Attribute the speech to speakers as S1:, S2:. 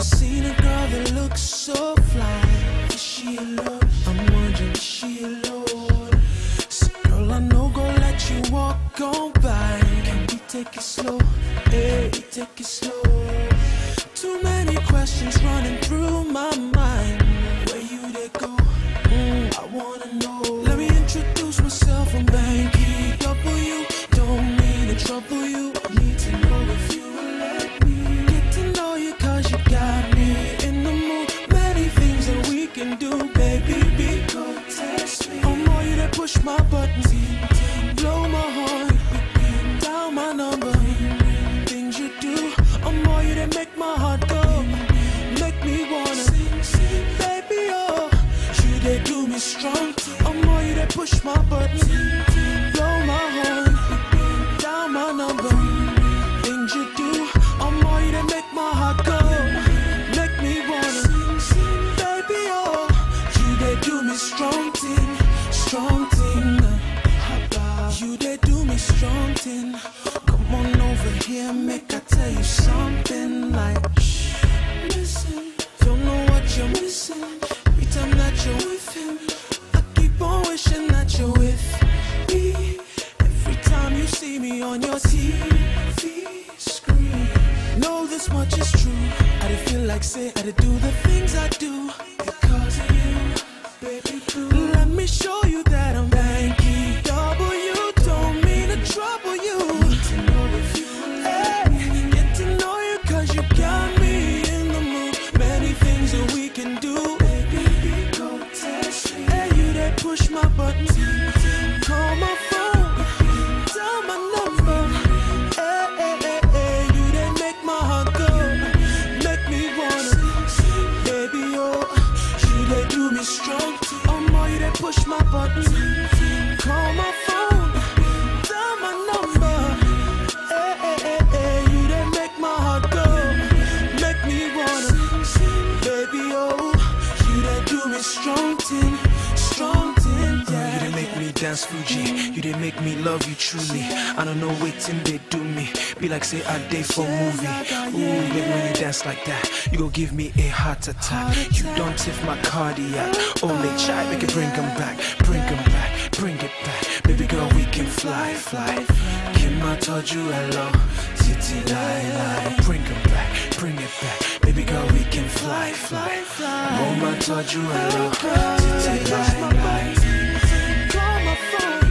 S1: seen a girl that looks so fly. Is she alone? I'm wondering, is she alone? So girl, I know gon' let you walk on by. Can we take it slow? Hey, take it slow. Too many questions running through my mind. Where you they go? I wanna know. Let me introduce myself. I'm Banky W. Don't mean to trouble you. I need to know if you will let me get to know you, cause you got me in the mood. Many things that we can do, baby. Be cool, test me. I'm all you that push my buttons, blow my horn, dial my number. Things you do, I'm all you that make my heart go, make me wanna baby, oh, you they do me strong. I'm all you that push my buttons, blow my horn, dial my number. Things you do, I'm all you that make my heart go, make me wanna baby, oh, you they do me strong thing, strong thing. You they do me strong thing. Come on over here, make I tell you something like shh, listen, don't know what you're missing. Every time that you're with him, I keep on wishing that you're with me. Every time you see me on your TV screen, know this much is true. I did feel like say I did do the things I do because of you, baby blue. Let me show you that I'm Banky W. Don't mean to trouble you. Need to know if you hey, get to know you, cause you got me in the mood. Many things that we can do, baby, go test me. Hey, you that push my buttons, call my phone, dial my number. Hey, hey, hey, hey, you that make my heart go, make me wanna baby, oh, you that do me strong. I'm all you that push my buttons, call my phone, dial my number. Hey, hey, hey, hey, you that make my heart go, make me wanna baby, oh, you that do me strong thing, yeah. You didn't make me dance Fuji, you didn't make me love you truly. I don't know waiting they do me, be like say I day for movie. Ooh, baby, when you dance like that, you gon' give me a heart attack. You don't tiff my cardiac. Only child, make it bring them back, bring them back, bring it back. Baby girl, we can fly, fly. Kim, I told you hello, titi lie, bring them back, bring it back. Baby girl, we can fly, fly. Mom, I told you hello, titi lie. Call my phone.